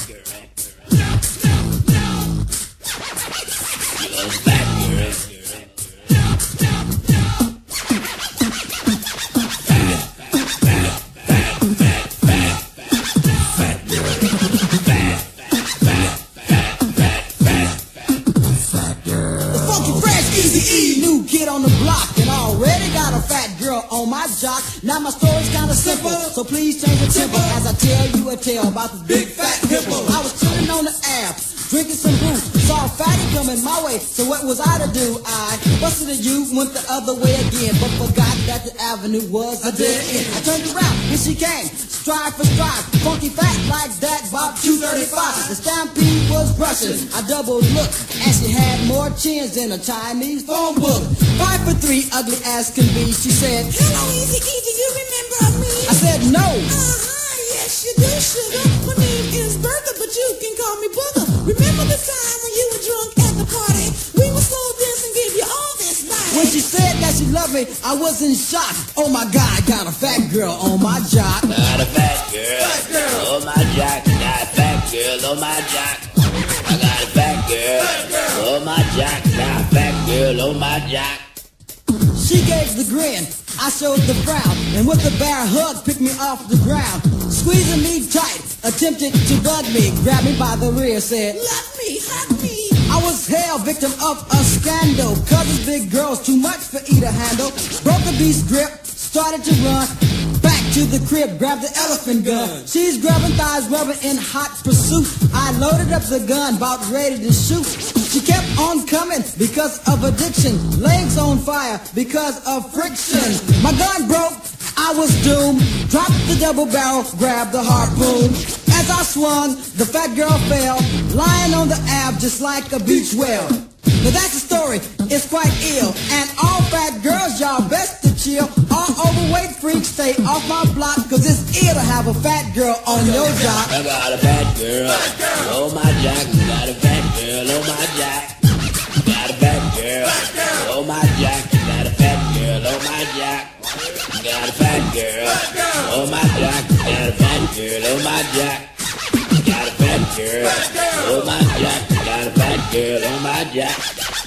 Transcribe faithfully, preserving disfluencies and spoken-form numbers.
On my jock, now my story's kinda simple, so please change the tempo as I tell you a tale about this big fat hippo. I was chilling on the app, drinking some brew, saw a fatty coming my way, so what was I to do? I busted a U, went the other way again, but forgot that the avenue was a dead end. I turned around, here she came, stride for stride, funky fat like that, Bob two thirty-five. The stampede was brushing, I double looked, and she had more chins than a Chinese phone book. Five for three, ugly as can be, she said, hello, Easy Easy, you remember me? I said no. Uh-huh, yes you do, sugar. My name is Bertha, but you can call me Booger. Remember the time when you were drunk at the party? We were slow dance and gave you all this body. When she said that she loved me, I was in shock. Oh my God, I got a fat girl on my jock. Got a fat girl, fat girl on my jock. Got a fat girl on my jock. I got a fat girl, fat girl on my jock. Got a fat girl on my jock. She gave the grin, I showed the frown, and with a bear hug picked me off the ground. Squeezing me tight, attempted to bug me, grabbed me by the rear, said, love me, hug me. I was hell, victim of a scandal, cause this big girl's too much for E to handle. Broke the beast's grip, started to run, back to the crib, grabbed the elephant gun. She's grabbing thighs, rubbing in hot pursuit. I loaded up the gun, about ready to shoot. She kept on coming because of addiction, legs on fire because of friction. My gun broke, I was doomed, dropped the double barrel, grabbed the harpoon. As I swung, the fat girl fell, lying on the ab just like a beach whale. Now that's the story, it's quite ill, and all fat girls, y'all best to chill. All overweight freaks, stay off my block, cause it's ill to have a fat girl on your jock. I got a fat girl on my jock. Got a fat girl on my jock. Got a fat girl on my jock. Got a fat girl on my jock. Got a fat girl on my jock. Got a fat girl on my jock. Got a fat girl on my jock. Got a fat girl on my jock.